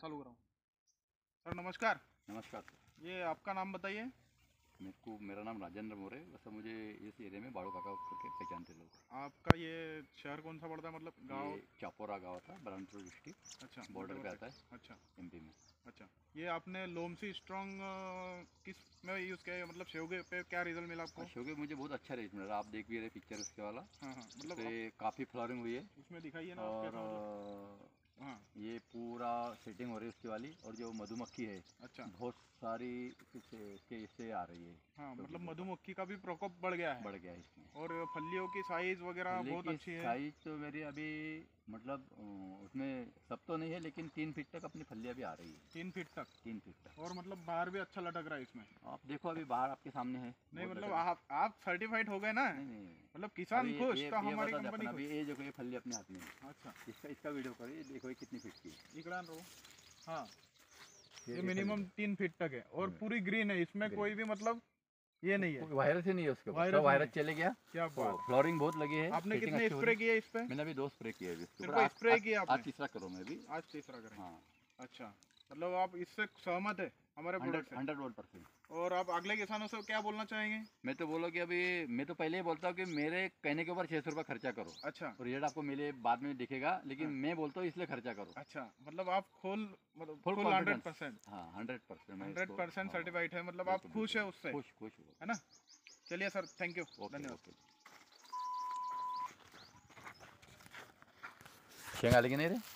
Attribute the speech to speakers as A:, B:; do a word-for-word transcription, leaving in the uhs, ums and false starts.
A: चालू कराऊँ। सर नमस्कार।
B: नमस्कार सर।
A: ये आपका नाम बताइए।
B: मेरे को मेरा नाम राजेंद्र मोरे, वैसे मुझे इस एरिया में बाड़ू काका करके पहचानते लोग।
A: आपका ये शहर कौन सा पड़ता है, मतलब गांव?
B: ये चापोरा गाँव था, बरहमपुर डिस्ट्रिक्ट।
A: अच्छा,
B: बॉर्डर पे आता है।
A: अच्छा
B: एमपी में।
A: अच्छा, ये आपने लोमसी स्ट्रॉन्ग किस में यूज़ किया है, मतलब शेवगे पे क्या रिजल्ट मिला आपको?
B: शेवगे मुझे बहुत अच्छा रेट मिला, आप देख भी रहे पिक्चर उसके वाला।
A: हाँ हाँ, मतलब
B: काफ़ी फ्लावरिंग हुई है
A: इसमें दिखाइए ना
B: और
A: कैसा, मतलब हाँ
B: ये पूरा सेटिंग हो रही है उसकी वाली। और जो मधुमक्खी है,
A: अच्छा,
B: बहुत सारी इससे इससे आ रही है।
A: हाँ मतलब मधुमक्खी का भी प्रकोप बढ़ गया है।
B: बढ़ गया है इसमें।
A: और फलियों की साइज वगैरह
B: फली
A: बहुत
B: की
A: अच्छी है।
B: साइज तो मेरी अभी मतलब उसमें सब तो नहीं है, लेकिन तीन फीट तक अपनी फलियाँ भी आ रही है।
A: तीन फीट तक?
B: तीन फीट तक।
A: और मतलब बाहर भी अच्छा लटक रहा है इसमें।
B: आप देखो अभी बाहर आपके सामने है।
A: नहीं मतलब आप आप सर्टिफाइड हो गए ना?
B: नहीं नहीं,
A: मतलब किसान
B: अभी
A: खुश
B: ये,
A: तो
B: ये
A: हमारी
B: बता दे
A: कंपनी
B: अपना,
A: खुश।
B: अभी ये देखो ये फली अपने हाथ में है।
A: अच्छा,
B: इसका इसका वीडियो करिए, देखो ये कितनी फीट की है।
A: इकड़ा रो। हाँ,
B: ये,
A: ये
B: ये
A: मिनिमम तीन फीट तक है और पूरी ग्रीन है, इसमें कोई भी मतलब ये नहीं है,
B: वायरस ही नहीं है उसके ऊपर।
A: वायरस
B: वायरस चले गया।
A: क्या
B: तो
A: बात।
B: फ्लोरिंग बहुत लगी है।
A: आपने कितने स्प्रे किए इस पे?
B: मैंने अभी दो स्प्रे किए इसके
A: सिर्फ
B: ऊपर।
A: स्प्रे किया आपने?
B: आज तीसरा करूँ मैं भी।
A: आज तीसरा करें?
B: हाँ।
A: अच्छा, मतलब आप इससे सहमत है हमारे प्रोडक्ट से?
B: Hundred one percent.
A: और आप अगले किसानों से क्या बोलना चाहेंगे?
B: मैं तो बोलो कि अभी मैं तो पहले ही बोलता हूँ कि मेरे कहने के ऊपर छः सौ रुपये खर्चा करो।
A: अच्छा,
B: और रिजल्ट आपको मिले बाद में दिखेगा, लेकिन
A: हाँ।
B: मैं बोलता हूँ इसलिए खर्चा करो।
A: अच्छा, मतलब आप फुल मतलब
B: फुल
A: फुल हंड्रेड परसेंट?
B: हाँ hundred percent
A: hundred percent certified है, मतलब आप खुश है उससे?
B: खुश खुश
A: है ना? चलिए सर, थैंक यू, धन्यवाद।
B: शेंगा लेकिन नहीं रे।